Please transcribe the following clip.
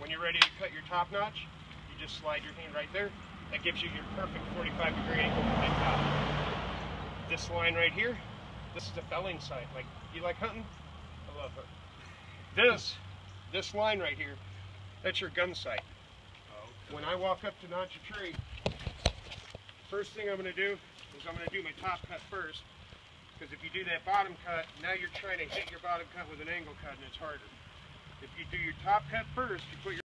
when you're ready to cut your top notch, you just slide your hand right there. That gives you your perfect 45-degree angle to make top. This line right here, this is a felling sight. Like, you like hunting? I love hunting. This line right here, that's your gun sight. Okay. When I walk up to notch a tree, first thing I'm going to do is I'm going to do my top cut first. Because if you do that bottom cut, now you're trying to hit your bottom cut with an angle cut and it's harder. If you do your top cut first, you put your